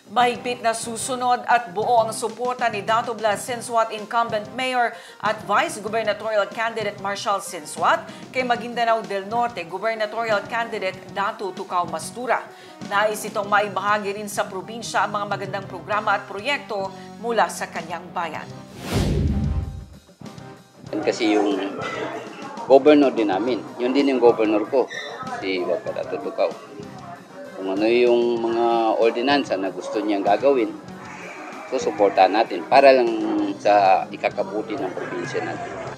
Mahigpit na susunod at buo ang suporta ni Dato Blas Sinsuat incumbent mayor at vice gubernatorial candidate Marshal Sinsuat kay Maguindanao del Norte gubernatorial candidate Dato Tukaw Mastura. Nais itong maibahagi rin sa probinsya ang mga magandang programa at proyekto mula sa kanyang bayan. Kasi yung governor din namin, yun din yung governor ko, si Dato Tukaw. Kung ano yung mga ordinansa na gusto niyang gagawin, susuportahan natin para lang sa ikakabuti ng probinsya natin.